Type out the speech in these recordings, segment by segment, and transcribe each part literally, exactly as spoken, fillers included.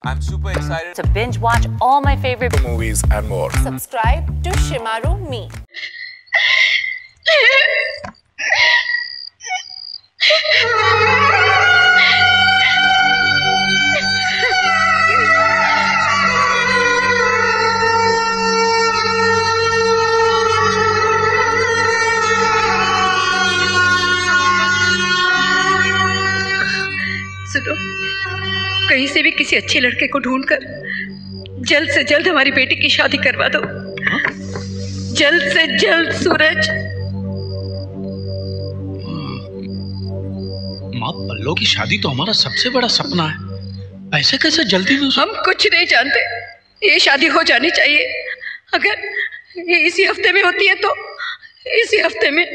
I'm super excited to binge watch all my favorite movies and more. Subscribe to Shemaroo Me. सुनो, कहीं से भी किसी अच्छे लड़के को ढूंढकर जल्द से जल्द हमारी बेटी की शादी करवा दो। जल्द से जल्द सूरज। माँ, पल्लो की शादी तो हमारा सबसे बड़ा सपना है, ऐसे कैसे जल्दी में? हम कुछ नहीं जानते, ये शादी हो जानी चाहिए। अगर ये इसी हफ्ते में होती है तो इसी हफ्ते में।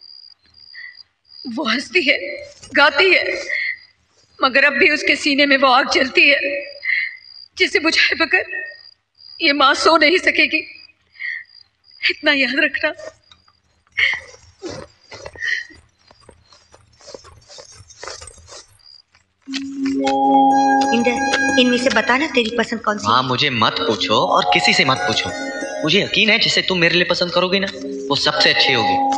वो हंसती है, गाती है, मगर अब भी उसके सीने में वो आग जलती है जिसे बुझाए बगैर ये माँ सो नहीं सकेगी। इतना याद रखना। इंदर, इनमें से बताना तेरी पसंद कौन सी? हाँ, मुझे मत पूछो और किसी से मत पूछो। मुझे यकीन है जिसे तुम मेरे लिए पसंद करोगी ना, वो सबसे अच्छी होगी।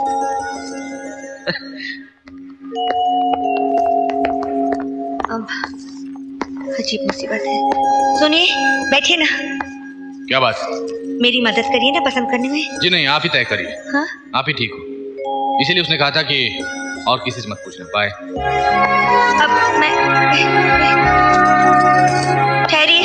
अब अजीब मुसीबत है। सुनिए, बैठिए ना। क्या बात? मेरी मदद करिए ना पसंद करने में। जी नहीं, आप ही तय करिए। हाँ? आप ही ठीक हो, इसीलिए उसने कहा था कि और किसी से मत पूछना। बाय। अब मैं ठहरिए।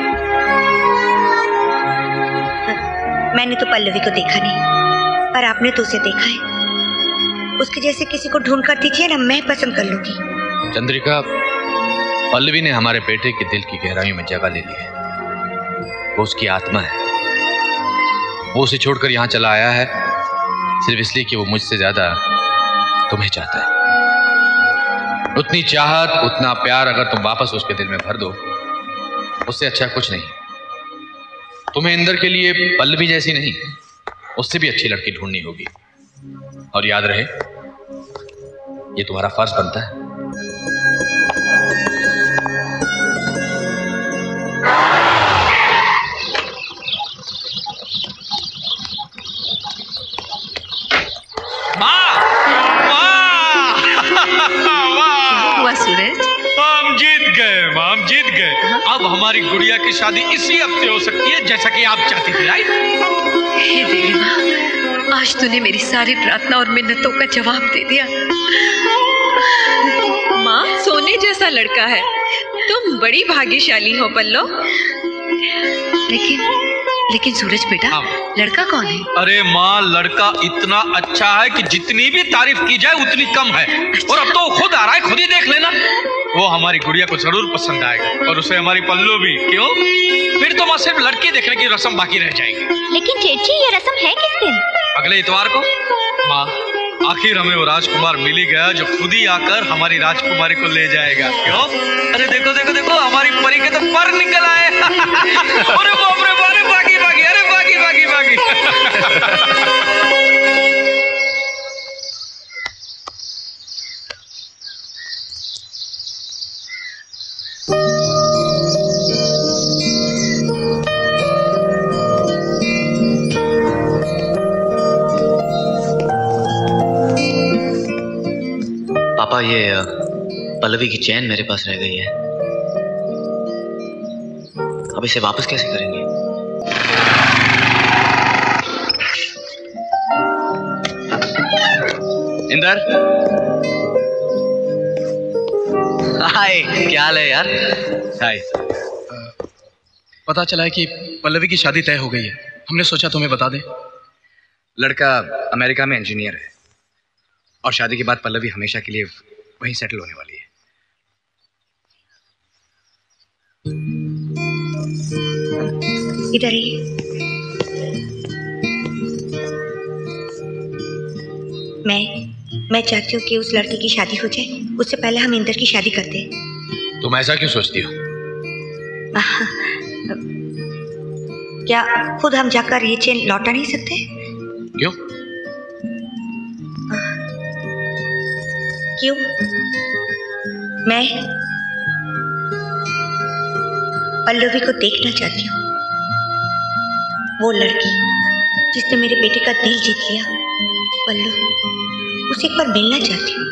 मैंने तो पल्लवी को देखा नहीं, पर आपने तो उसे देखा है। उसके जैसे किसी को ढूंढ कर दीजिए ना, मैं पसंद कर लूंगी। चंद्रिका, पल्लवी ने हमारे बेटे के दिल की गहराइयों में जगह ले ली है। वो उसकी आत्मा है। वो उसे छोड़कर यहाँ चला आया है सिर्फ इसलिए कि वो मुझसे ज्यादा तुम्हें चाहता है। उतनी चाहत, उतना प्यार अगर तुम वापस उसके दिल में भर दो, उससे अच्छा कुछ नहीं। तुम्हें इंदर के लिए पल्लवी जैसी नहीं, उससे भी अच्छी लड़की ढूंढनी होगी। और याद रहे, ये तुम्हारा फर्ज बनता है। सूरज, हम जीत गए, हम जीत गए। अब हमारी गुड़िया की शादी इसी हफ्ते हो सकती है, जैसा कि आप चाहती थी, राइट? हे देवी माँ, आज तूने मेरी सारी प्रार्थना और मिन्नतों का जवाब दे दिया। माँ, सोने जैसा लड़का है। तुम बड़ी भाग्यशाली हो पल्लो। लेकिन लेकिन सूरज बेटा, लड़का कौन है? अरे माँ, लड़का इतना अच्छा है कि जितनी भी तारीफ की जाए उतनी कम है। अच्छा। और अब तो खुद आ रहा है, खुद ही देख लेना। वो हमारी गुड़िया को जरूर पसंद आएगा और उसे हमारी पल्लू भी। क्यों? फिर तो माँ सिर्फ लड़की देखने की रस्म बाकी रह जाएगी। लेकिन जेठी, ये रस्म है किस दिन? अगले इतवार को। माँ, आखिर हमें वो राजकुमार मिल ही गया जो खुद ही आकर हमारी राजकुमारी को ले जाएगा। क्यों? अरे देखो देखो देखो, हमारी परी के तो पर निकल आए। अरे बाप रे, अरे बागी बागी, अरे बागी बागी बागी। पापा, ये पल्लवी की चैन मेरे पास रह गई है। अब इसे वापस कैसे करेंगे? इंदर, हाय, क्या हाल है यार? हाय। पता चला है कि पल्लवी की शादी तय हो गई है। हमने सोचा तुम्हें बता दें। लड़का अमेरिका में इंजीनियर है और शादी के बाद पल्लवी हमेशा के लिए वहीं सेटल होने वाली है। इधर ही। मैं मैं चाहती हूँ कि उस लड़की की शादी हो जाए, उससे पहले हम इंदर की शादी करते हैं। तुम ऐसा क्यों सोचती हो? क्या खुद हम जाकर ये चेन लौटा नहीं सकते? क्यों? क्यों? मैं पल्लवी को देखना चाहती हूँ। वो लड़की जिसने मेरे बेटे का दिल जीत लिया, पल्लू, उसे एक बार मिलना चाहती हूँ।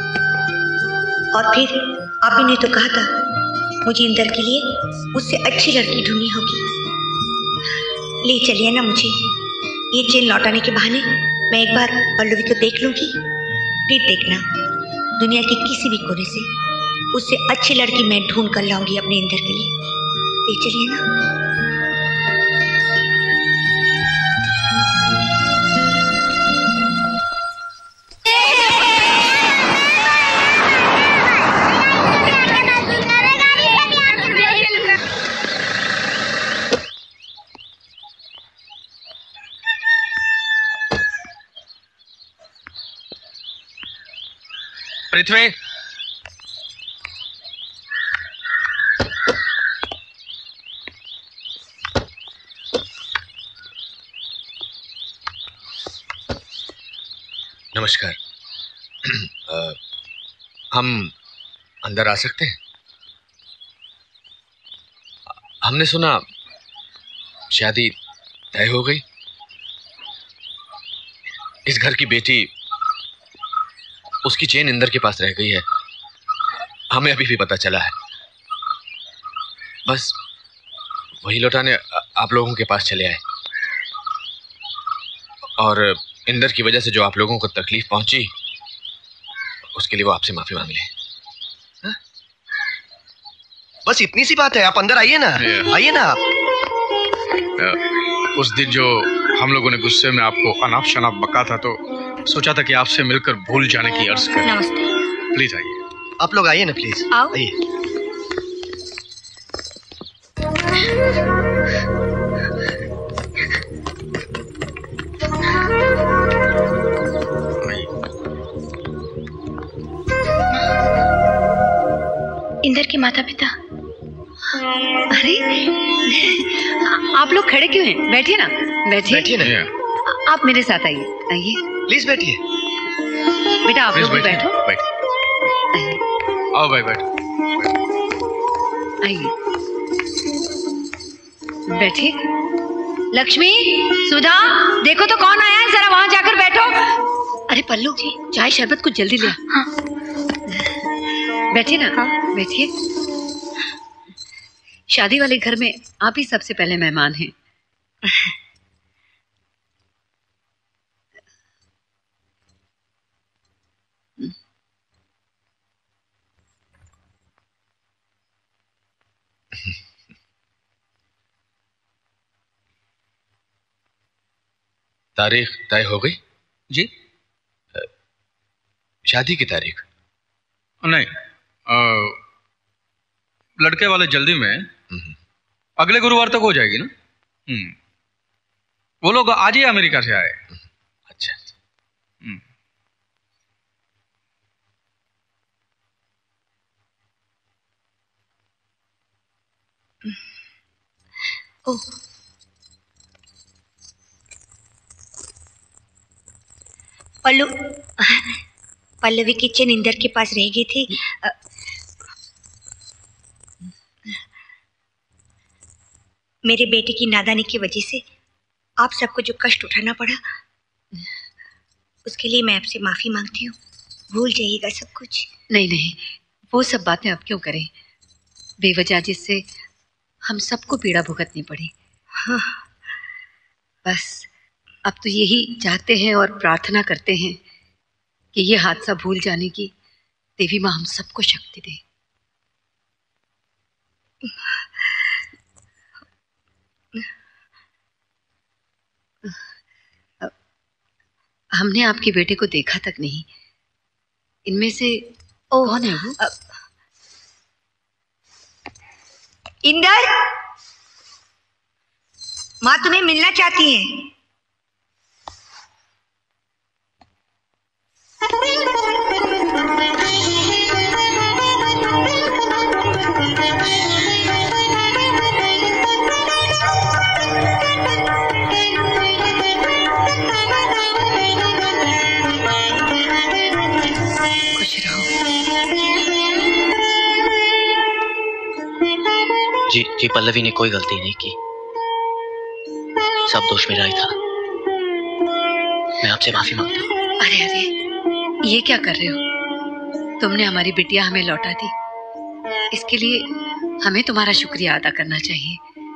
और फिर आपी ने तो कहा था मुझे इंदर के लिए उससे अच्छी लड़की ढूंढनी होगी। ले चलिए ना मुझे, ये चेन लौटाने के बहाने मैं एक बार पल्लवी को देख लूंगी। फिर देखना, दुनिया के किसी भी कोने से उससे अच्छी लड़की मैं ढूंढ कर लाऊंगी अपने इंदर के लिए। ले चलिए ना। पृथ्वी, नमस्कार। आ, हम अंदर आ सकते हैं? हमने सुना शादी तय हो गई। इस घर की बेटी, उसकी चेन इंदर के पास रह गई है, हमें अभी भी पता चला है। बस वही लौटाने आप लोगों के पास चले आए। और इंदर की वजह से जो आप लोगों को तकलीफ पहुंची, उसके लिए वो आपसे माफी मांग ले। हा? बस इतनी सी बात है, आप अंदर आइए ना, आइए ना आप। उस दिन जो हम लोगों ने गुस्से में आपको अनाप शनाप बका था, तो सोचा था कि आपसे मिलकर भूल जाने की अर्ज करें। नमस्ते। प्लीज आइए। आप लोग आइए ना प्लीज, आओ। आइए। इंदर के माता पिता। अरे आप लोग खड़े क्यों हैं? बैठिए ना, बैठिए। बैठिए ना। आप मेरे साथ आइए, आइए। प्लीज बैठिए। बेटा आप लोग भी बैठो। बैठ। आओ भाई, बैठो। आइए, बैठिए। लक्ष्मी, सुधा, देखो तो कौन आया है, जरा वहां जाकर बैठो। अरे पल्लू, चाय शरबत कुछ जल्दी ले। हाँ। बैठिए ना। हाँ। बैठिए। शादी वाले घर में आप ही सबसे पहले मेहमान हैं। तारीख तय हो गई? जी? शादी की तारीख? नहीं, आ, लड़के वाले जल्दी में अगले गुरुवार तक हो जाएगी ना। हम्म, वो लोग आज ही अमेरिका से आए। अच्छा। ओह, पल्लू, पल्लवी की चेन इंदर के पास रह गई थी। मेरे बेटे की नादानी की वजह से आप सबको जो कष्ट उठाना पड़ा, उसके लिए मैं आपसे माफी मांगती हूँ। भूल जाइएगा सब कुछ। नहीं नहीं, वो सब बातें अब क्यों करें, बेवजह जिससे हम सबको पीड़ा भुगतनी पड़ी। हाँ। बस अब तो यही चाहते हैं और प्रार्थना करते हैं कि ये हादसा भूल जाने की देवी माँ हम सबको शक्ति दे। हमने आपके बेटे को देखा तक नहीं। इनमें से कौन है वो? इंदर, माँ तुम्हें मिलना चाहती है। जी जी पल्लवी ने कोई गलती नहीं की, सब दोष मेरा ही था। मैं आपसे माफी मांगता हूँ। अरे अरे, ये क्या कर रहे हो? तुमने हमारी बिटिया हमें लौटा दी, इसके लिए हमें तुम्हारा शुक्रिया अदा करना चाहिए।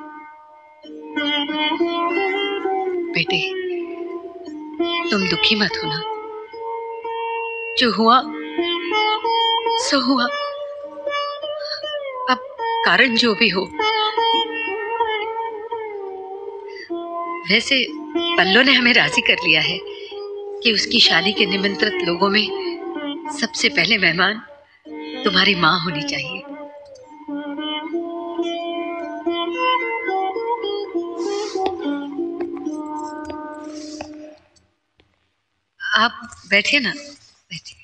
बेटे, तुम दुखी मत हो ना। जो हुआ सो हुआ, अब कारण जो भी हो। वैसे पल्लो ने हमें राजी कर लिया है कि उसकी शादी के निमंत्रित लोगों में सबसे पहले मेहमान तुम्हारी माँ होनी चाहिए। आप बैठिए ना, बैठिए।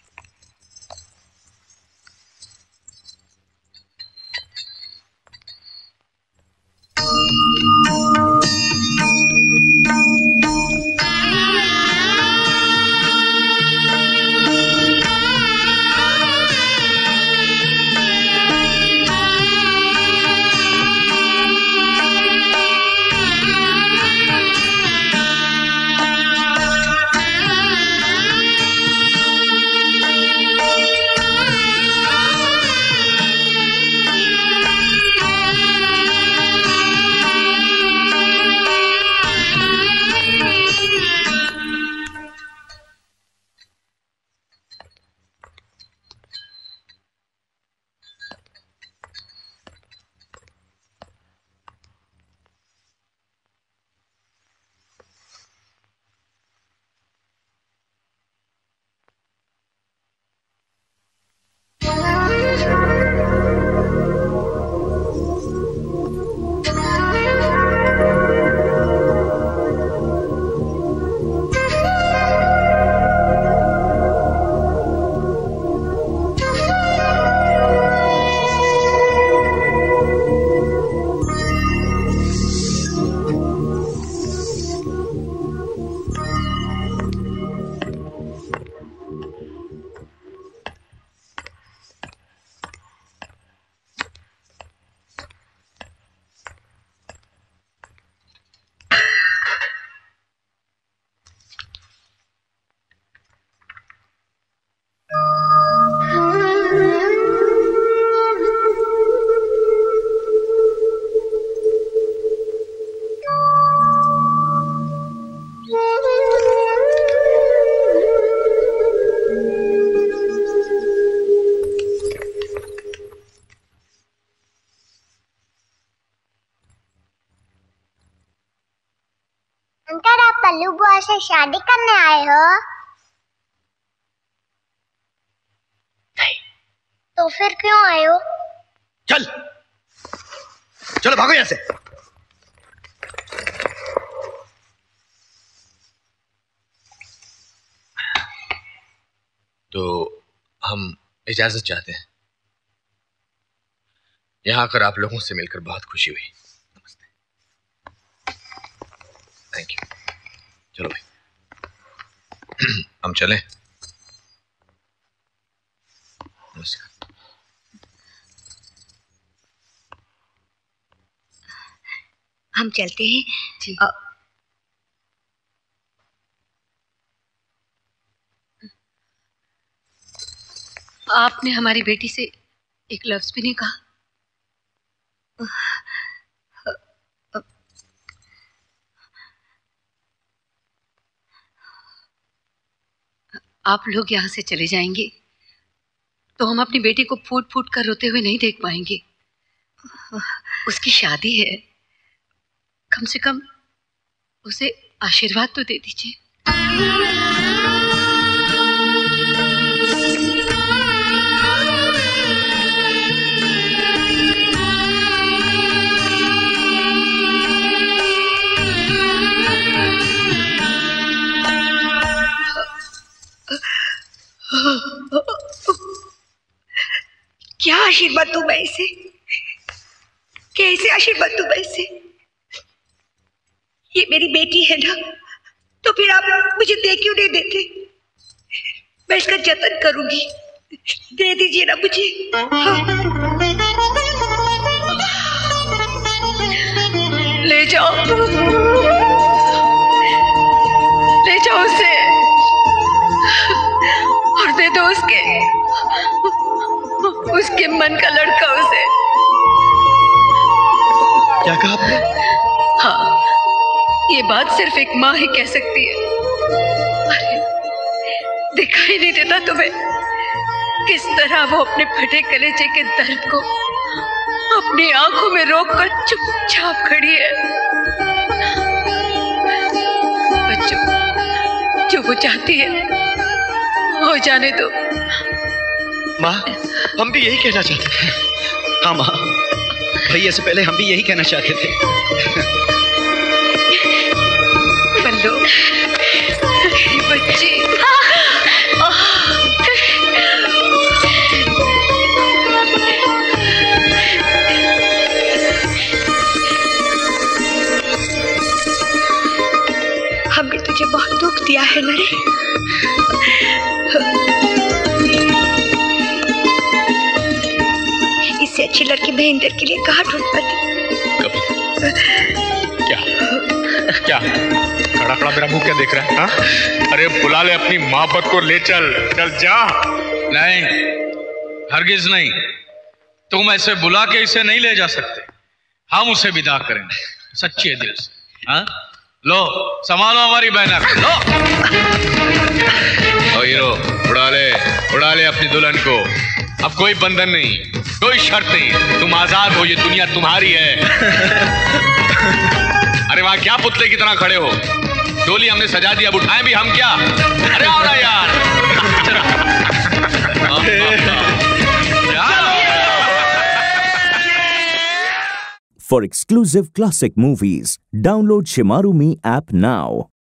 पल्लू बुआ से शादी करने आए हो? नहीं। तो फिर क्यों आए हो? चल चलो भागो यहाँ से। तो हम इजाजत चाहते हैं। यहाँ आकर आप लोगों से मिलकर बहुत खुशी हुई। नमस्ते। Thank you. चलो भाई हम चलें। नमस्कार। हम चलते हैं जी। आ, आपने हमारी बेटी से एक लफ्ज भी नहीं कहा। आप लोग यहाँ से चले जाएंगे तो हम अपनी बेटी को फूट फूट कर रोते हुए नहीं देख पाएंगे। उसकी शादी है, कम से कम उसे आशीर्वाद तो दे दीजिए। क्या आशीर्वाद दूं मैं इसे? कैसे आशीर्वाद दूं मैं इसे? ये मेरी बेटी है ना, तो फिर आप मुझे दे क्यों नहीं देते? मैं इसका जतन करूंगी, दे दीजिए ना मुझे। हाँ। ले जाओ, ले जाओ उसे और दे दो उसके उसके मन का लड़का उसे। क्या कहा आपने? हाँ, ये बात सिर्फ एक माँ ही कह सकती है। अरे दिखाई नहीं देता तुम्हें किस तरह वो अपने फटे कलेजे के दर्द को अपनी आंखों में रोककर चुपचाप खड़ी है। बच्चों, जो वो चाहती है हो जाने दो। माँ, हम भी यही कहना चाहते थे। हाँ माँ, भैया से पहले हम भी यही कहना चाहते थे। पल्लू, बच्ची, हमने तुझे बहुत दुख दिया है ना रे। इससे अच्छी लड़की मैं इंदर के लिए कहाँ ढूंढ पाती। क्या क्या खड़ा खड़ा मेरा मुंह क्या देख रहा है? हाँ? अरे बुला ले अपनी मोहब्बत को, ले चल, चल जा। नहीं, हरगिज नहीं। तुम ऐसे बुला के इसे नहीं ले जा सकते। हम उसे विदा करेंगे सच्चे दिल से। हाँ, लो संभालो हमारी बहना को, लो। ओ हीरो, उड़ा ले, उड़ा ले अपनी दुल्हन को। अब कोई बंधन नहीं, कोई शर्त नहीं, तुम आजाद हो, ये दुनिया तुम्हारी है। अरे वहां क्या पुतले की तरह खड़े हो? डोली हमने सजा दी, अब उठाएं भी हम क्या? अरे आओ ना यार। For exclusive classic movies, download Shemaroo Me app now.